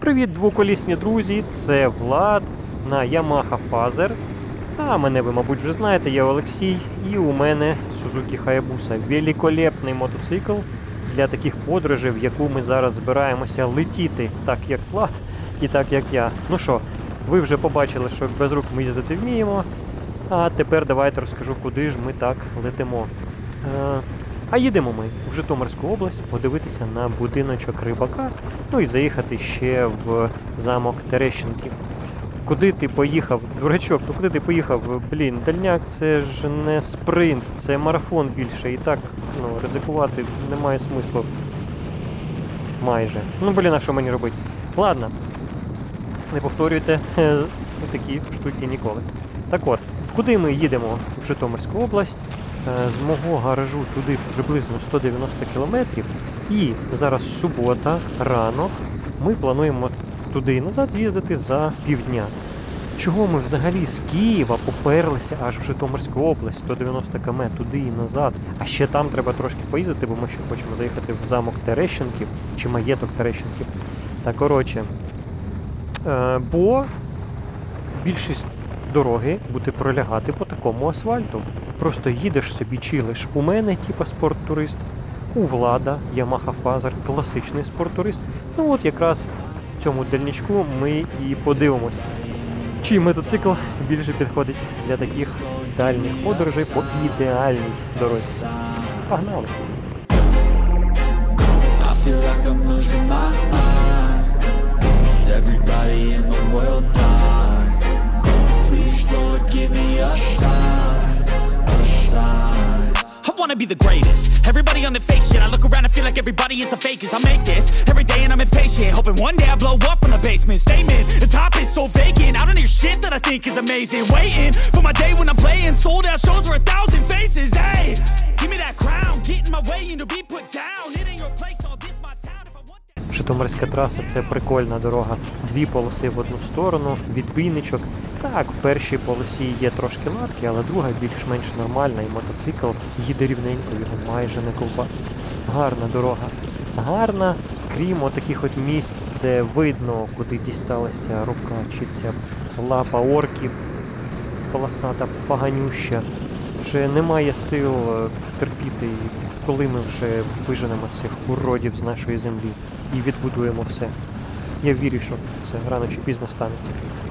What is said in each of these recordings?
Привіт, двоколісні друзі, це Влад на Yamaha Fazer. А мене ви, мабуть, вже знаєте, я Олексій, і у мене Suzuki Hayabusa. Великолепний мотоцикл для таких подорожей, в яку ми зараз збираємося летіти, так як Влад і так як я. Ну що, ви вже побачили, що без рук ми їздити вміємо, а тепер давайте розкажу, куди ж ми так летимо. А їдемо ми в Житомирську область подивитися на будиночок рибака, ну і заїхати ще в замок Терещенків. Куди ти поїхав, дурачок, ну куди ти поїхав? Блін, дальняк це ж не спринт, це марафон більше, і так, ризикувати немає смислу. Майже. Ну, блін, а що мені робити? Ладно, не повторюйте такі штуки ніколи. Так от, куди ми їдемо в Житомирську область? З мого гаражу туди приблизно 190 кілометрів, і зараз субота, ранок, ми плануємо туди і назад з'їздити за півдня. Чого ми взагалі з Києва поперлися аж в Житомирську область, 190 км туди і назад, а ще там треба трошки поїздити, бо ми ще хочемо заїхати в замок Терещенків, чи маєток Терещенків. Та коротше, бо більшість дороги буде пролягати по такому асфальту. Просто їдеш собі, чилиш. У мене, типа, спорттурист, у Влада, Yamaha Fazer, класичний спорттурист. Ну от якраз в цьому дальничку ми і подивимось, чий мотоцикл більше підходить для таких дальніх подорожей по ідеальній дорозі. Погнали! I wanna be the greatest. Everybody on the fake shit. I look around and feel like everybody is the fakest. I make this every day and I'm impatient, hoping one day I blow up from the basement. Statement, the top is so vacant. I don't hear shit that I think is amazing. Waiting for my day when I'm playing sold out shows for 1,000 faces. Hey, give me that crown, get in my way and to be put down. It ain't your place, all this my town. If I want. Житомирська траса – це прикольна дорога. Дві полоси в одну сторону, відбійничок. Так, в першій полосі є трошки латки, але друга більш-менш нормальна, і мотоцикл їде рівненько, його майже не ковбасить. Гарна дорога. Гарна, крім отаких от місць, де видно, куди дісталася рука чи ця лапа орків, волосата, поганюща. Вже немає сил терпіти, коли ми вже виженемо цих уродів з нашої землі і відбудуємо все. Я вірю, що це рано чи пізно станеться.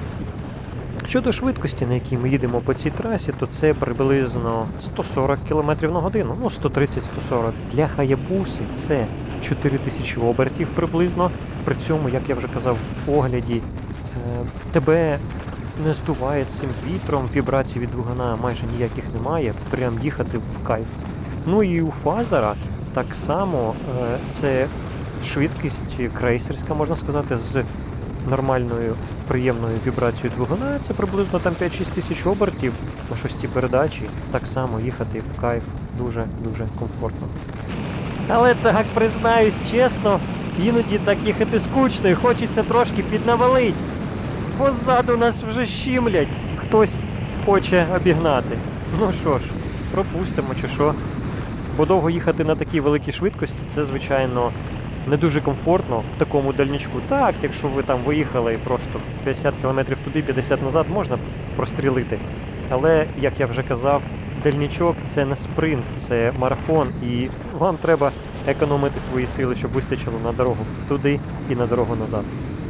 Щодо швидкості, на якій ми їдемо по цій трасі, то це приблизно 140 км на годину, ну 130-140. Для Хаябуси це 4000 обертів приблизно. При цьому, як я вже казав в огляді, тебе не здуває цим вітром, вібрацій від двигуна майже ніяких немає, прям їхати в кайф. Ну і у Фазера так само це швидкість крейсерська, можна сказати, з нормальною приємною вібрацією двигуна, це приблизно там 5-6 тисяч обертів на шостій передачі, так само їхати в кайф дуже-дуже комфортно. Але так, признаюсь чесно, іноді так їхати скучно і хочеться трошки піднавалить. Позаду нас вже щімлять, хтось хоче обігнати. Ну що ж, пропустимо чи що. Бо довго їхати на такій великій швидкості, це, звичайно, не дуже комфортно в такому дальничку. Так, якщо ви там виїхали і просто 50 км туди, 50 назад, можна прострілити. Але, як я вже казав, дальничок – це не спринт, це марафон. І вам треба економити свої сили, щоб вистачило на дорогу туди і на дорогу назад.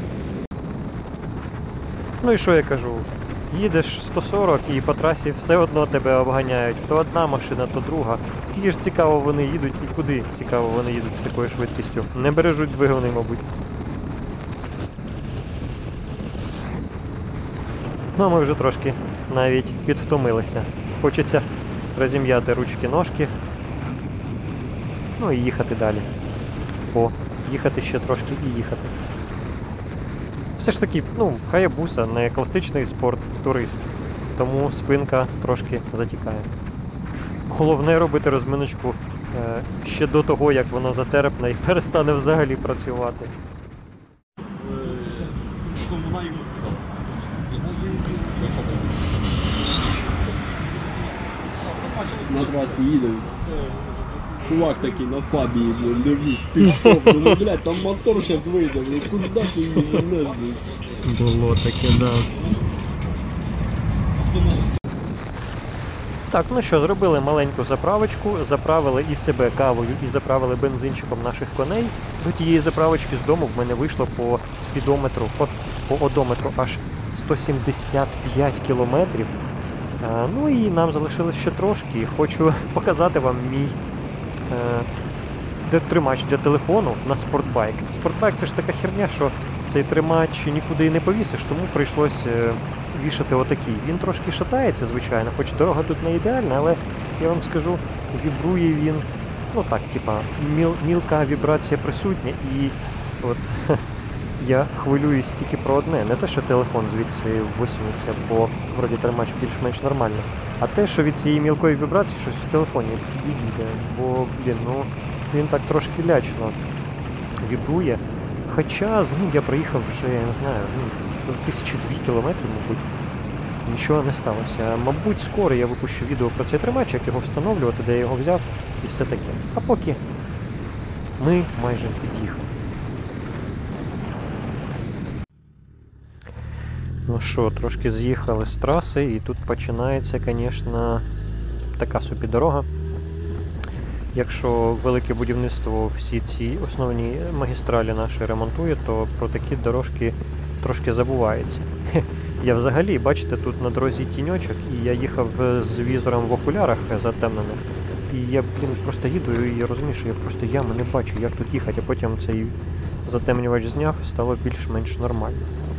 Ну і що я кажу? Їдеш 140 і по трасі все одно тебе обганяють. То одна машина, то друга. Скільки ж цікаво вони їдуть і куди цікаво вони їдуть з такою швидкістю? Не бережуть двигуни, мабуть. Ну а ми вже трошки навіть підвтомилися. Хочеться розім'яти ручки-ножки. Ну і їхати далі. Їхати ще трошки і їхати. Все ж таки, Хаябуса не класичний спорт-турист, тому спинка трошки затікає. Головне робити розминочку ще до того, як воно затерпне і перестане взагалі працювати. На трасі їдемо. Чувак такий на фабії, блін, дивись, пішов, ну, блядь, там мотор зараз вийде, блядь, куди ти її женеш, блядь? Було таке, да. Так, ну що, зробили маленьку заправочку, заправили і себе кавою, і заправили бензинчиком наших коней. До тієї заправочки з дому в мене вийшло по спідометру, по одометру аж 175 кілометрів. Ну і нам залишилось ще трошки. Хочу показати вам мій тримач для телефону на спортбайк. Спортбайк — це ж така херня, що цей тримач нікуди і не повісиш, тому прийшлось вішати отакий. Він трошки шатається, звичайно, хоч дорога тут не ідеальна, але я вам скажу, вібрує він, ну так, типа, мілка вібрація присутня, і от я хвилююсь тільки про одне. Не те, що телефон звідси висунеться, бо вроді тримач більш-менш нормально, а те, що від цієї мілкої вібрації щось в телефоні відійде, бо, блін, ну, він так трошки лячно вібрує. Хоча з ним я проїхав вже, я не знаю, 1002 кілометри, мабуть. Нічого не сталося. Мабуть, скоро я випущу відео про цей тримач, як його встановлювати, де я його взяв і все таке. А поки ми майже під'їхали. Ну що, трошки з'їхали з траси, і тут починається, звісно, така собі дорога. Якщо велике будівництво всі ці основні магістралі наші ремонтує, то про такі дорожки трошки забувається. Я взагалі, бачите, тут на дорозі тіньочок, і я їхав з візором в окулярах затемнених. І я, просто їду і розумію, що я просто ями не бачу, як тут їхати, а потім цей затемнювач зняв і стало більш-менш нормально.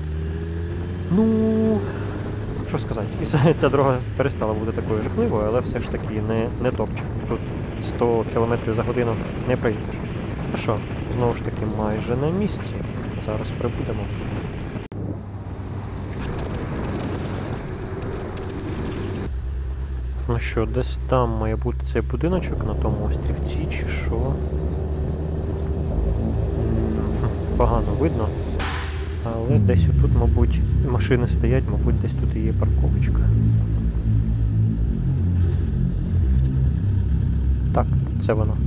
Ну, що сказати, і ця дорога перестала бути такою жахливою, але все ж таки не топчик. Тут 100 км за годину не проїдеш. Ну що, знову ж таки, майже на місці. Зараз прибудемо. Ну що, десь там має бути цей будиночок на тому острівці, чи що? Погано видно. Але десь отут, мабуть, машини стоять, мабуть, десь тут і є парковочка. Так, це воно.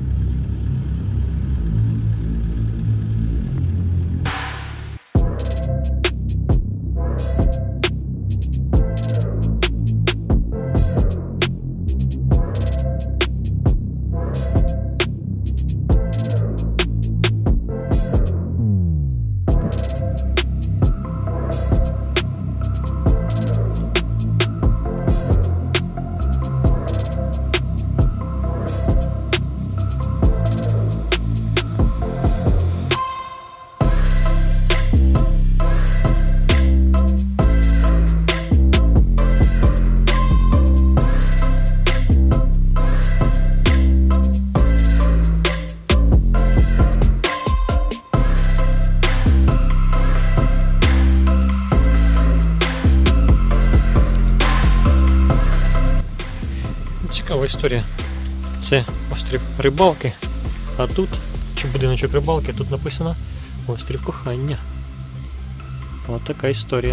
Цікава історія. Це острів Рибалки, а тут, чи будиночок Рибалки, тут написано острів Кохання. Ось така історія.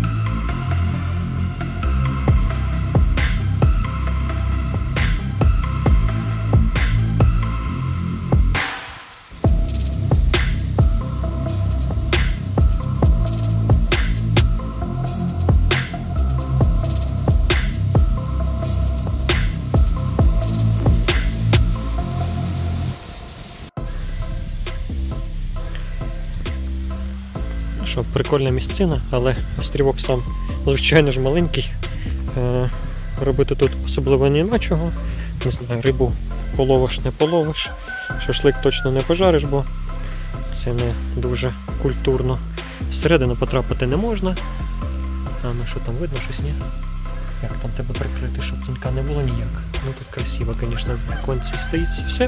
Що, прикольна місцина, але острівок сам, звичайно ж, маленький. Робити тут особливо нема чого. Не знаю, рибу половиш, не половиш. Шашлик точно не пожариш, бо це не дуже культурно. Всередину потрапити не можна. А ну що там видно, щось ні? Як там тебе прикрити, щоб тінька не було ніяк. Ну тут красиво, звісно, в віконці стоїть все.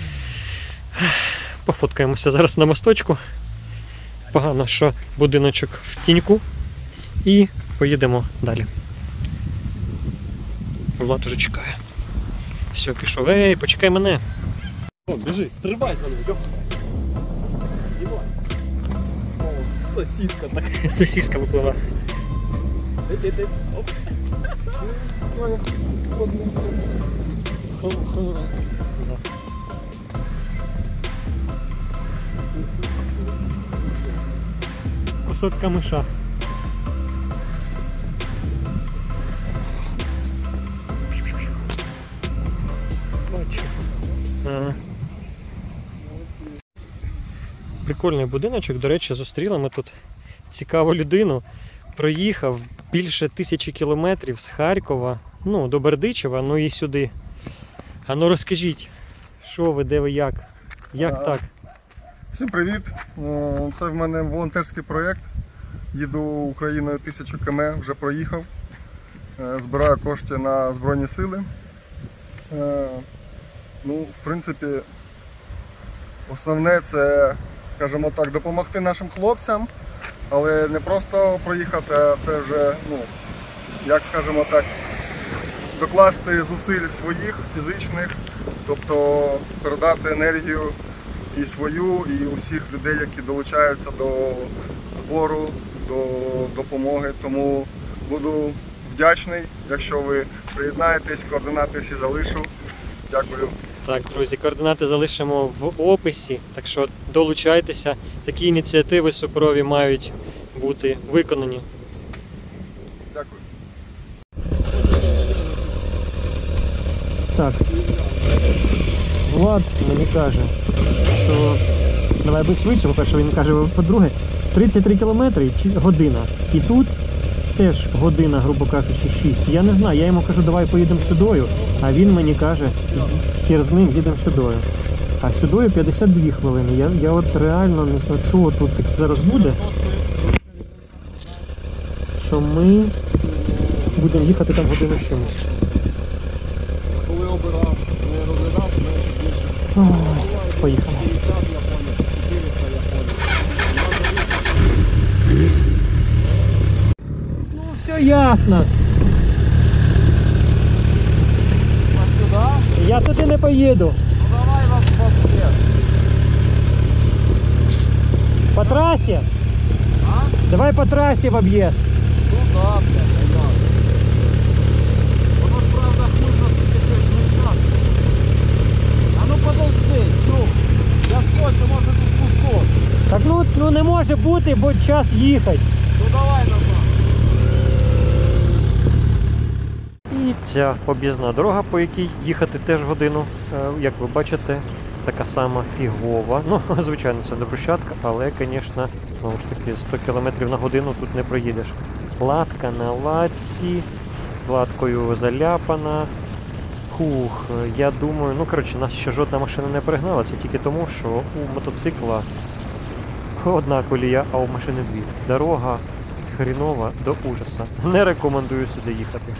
Пофоткаємося зараз на мосточку. Погано, що будиночок в тіньку. І поїдемо далі. Влад уже чекає. Все, пішов. Ей, почекай мене. О, біжи, стрибай за ним. Сосиска така. Сосиска випливла. Оп. кусок камиша. Бачу. Ага. Прикольний будиночок, до речі, зустріли ми тут цікаву людину. Проїхав більше 1000 кілометрів з Харкова, ну, до Бердичева, ну і сюди. А ну розкажіть, що ви, де ви, як? Як так? Всім привіт! Це в мене волонтерський проєкт. Їду Україною 1000 км, вже проїхав. Збираю кошти на Збройні Сили. Ну, в принципі, основне це, скажімо так, допомогти нашим хлопцям, але не просто проїхати, а це вже, ну, як, скажімо так, докласти зусиль своїх фізичних, тобто передати енергію і свою, і усіх людей, які долучаються до збору, до допомоги. Тому буду вдячний, якщо ви приєднаєтесь, координати всі залишу. Дякую. Так, друзі, координати залишимо в описі, так що долучайтеся. Такі ініціативи суперові мають бути виконані. Дякую. Так, Влад мені каже, що давай би швидше, по-перше, він каже, по-друге, 33 кілометри година. І тут теж година, грубо кажучи, 6. Я не знаю, я йому кажу, давай поїдемо сюдою, а він мені каже, хер з ним, їдемо сюдою. А сюдою 52 хвилини. Я от реально не знаю, що тут зараз буде. Що ми будемо їхати там годину з чимось. Коли обирав, не розглядав, Поїхали. Ну, все ясно. А сюди? Я туди не поїду. Ну давай в об'їзд. По трасі? А? Давай по трасі в об'їзд. Ну да, блядь, понятно. Воно ж правда хуже включати. А ну подожди, чув. Я скочу, може тут кусок. Так ну не може бути, бо час їхати. Ну давай назад. І ця об'їзна дорога, по якій їхати теж годину, як ви бачите, така сама фігова. Ну, звичайно, це не брусчатка, але, звісно, знову ж таки, 100 км на годину тут не проїдеш. Латка на латці, латкою заляпана. Хух, я думаю, ну, коротше, нас ще жодна машина не перегнала, це тільки тому, що у мотоцикла одна колія, а у машини дві. Дорога хрінова до ужаса. Не рекомендую сюди їхати.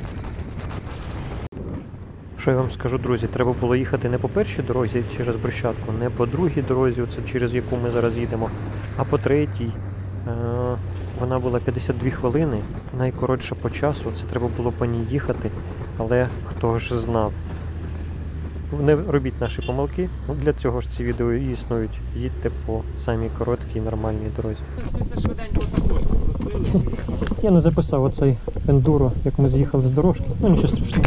Що я вам скажу, друзі, треба було їхати не по першій дорозі через Брещатку, не по другій дорозі, це через яку ми зараз їдемо, а по третій. Вона була 52 хвилини, найкоротша по часу, це треба було по ній їхати, але хто ж знав. Не робіть наші помилки, для цього ж ці відео і існують. Їдьте по самій короткій нормальній дорозі. Я не записав оцей ендуро, як ми з'їхали з дорожки, ну нічого страшного.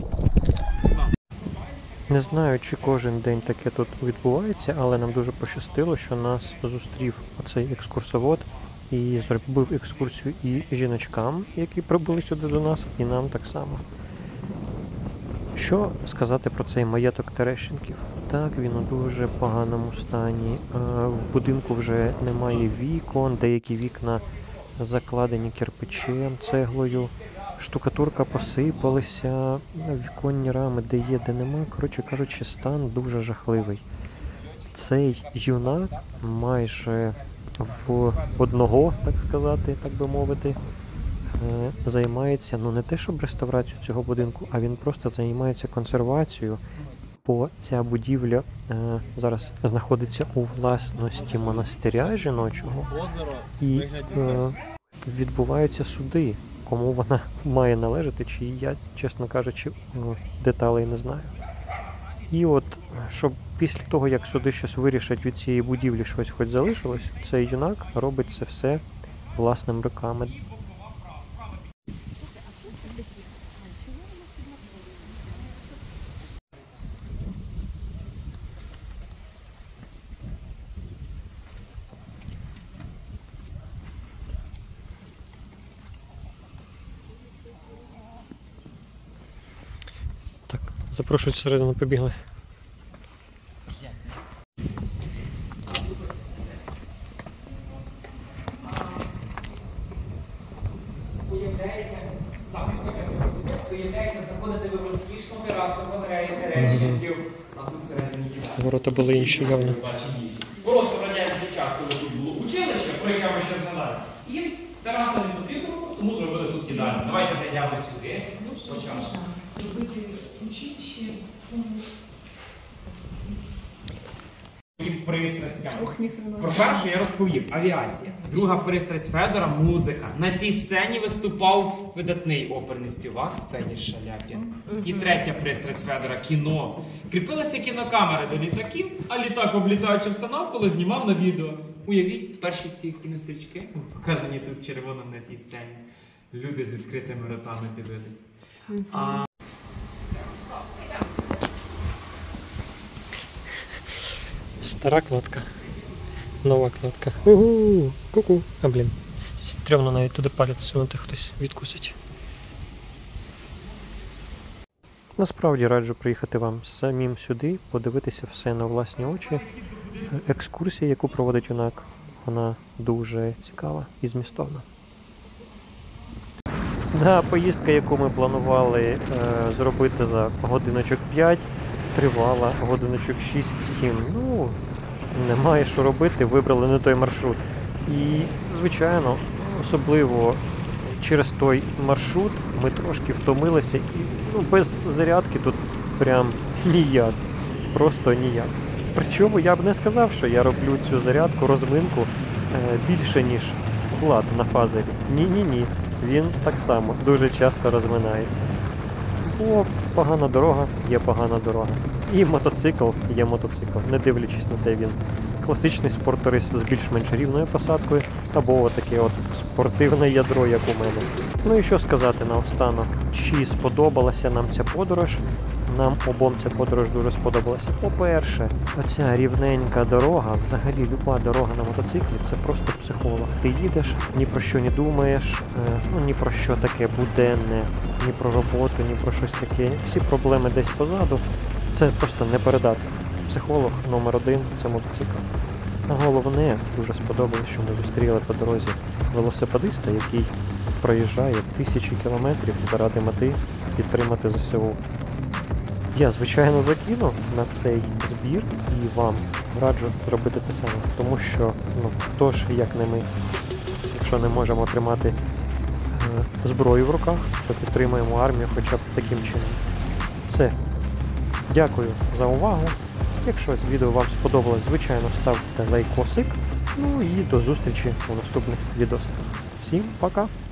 Не знаю, чи кожен день таке тут відбувається, але нам дуже пощастило, що нас зустрів оцей екскурсовод і зробив екскурсію і жіночкам, які прибули сюди до нас, і нам так само. Що сказати про цей маєток Терещенків? Так, він у дуже поганому стані. В будинку вже немає вікон, деякі вікна закладені кирпичем, цеглою. Штукатурка посипалася, віконні рами де є, де нема. Коротше кажучи, стан дуже жахливий. Цей юнак майже в одного, так сказати, так би мовити, займається, ну не те, щоб реставрацією цього будинку, а він просто займається консервацією, бо ця будівля зараз знаходиться у власності монастиря жіночого і відбуваються суди. Кому вона має належати, чи я, чесно кажучи, деталей не знаю. І от, щоб після того, як суди щось вирішать від цієї будівлі, щось хоч залишилось, цей юнак робить це все власними руками. Запрошують всередину, побігли. Уявляєте, заходите ви в розкішну терасу, виграєте речників, а тут всередині є. Ворота були інші явно. Просто в радянський час, коли тут було училище, про яке ми ще згадали, їм тераса не потрібно, тому зробили тут їдальню. Давайте зайдемо сюди. Почали. Пристрастям. Про першу я розповів. Авіація. Друга пристрасть Федора – музика. На цій сцені виступав видатний оперний співак Федір Шаляпін. І третя пристрасть Федора – кіно. Кріпилися кінокамери до літаків, а літак, облітаючи все навколо, знімав на відео. Уявіть, перші ці кінострічки, показані тут червоним на цій сцені. Люди з відкритими ротами дивились. Стара кладка. Нова кладка. Угу, ку-ку. А блін. Стрьомно навіть туди палець сунути, хтось відкусить. Насправді раджу приїхати вам самим сюди, подивитися все на власні очі. Екскурсія, яку проводить ЮНАК, вона дуже цікава і змістовна. Да, поїздка, яку ми планували зробити за годиночок 5, тривала годиночок 6-7. Ну, немає що робити, вибрали не той маршрут. І, звичайно, особливо через той маршрут ми трошки втомилися. І без зарядки тут прям ніяк. Просто ніяк. Причому я б не сказав, що я роблю цю зарядку, розминку більше, ніж Влад на фазері. Ні-ні-ні. Він так само дуже часто розминається. Бо погана дорога є погана дорога. І мотоцикл є мотоцикл, не дивлячись на те, він класичний спорторист з більш-менш рівною посадкою, або таке от спортивне ядро, як у мене. Ну і що сказати наостанок, чи сподобалася нам ця подорож? Нам обом ця подорож дуже сподобалася. По-перше, оця рівненька дорога, взагалі люба дорога на мотоциклі, це просто психолог. Ти їдеш, ні про що не думаєш, ні про що таке буденне, ні про роботу, ні про щось таке. Всі проблеми десь позаду. Це просто не передати. Психолог номер 1 – це мотоцикл. А головне, дуже сподобалось, що ми зустріли по дорозі велосипедиста, який проїжджає 1000 кілометрів заради мети підтримати ЗСУ. Я, звичайно, закину на цей збір і вам раджу зробити те саме, тому що, хто ж, як не ми, якщо не можемо тримати зброю в руках, то підтримуємо армію хоча б таким чином. Все. Дякую за увагу. Якщо відео вам сподобалось, звичайно, ставте лайкосик. Ну і до зустрічі у наступних відосах. Всім пока!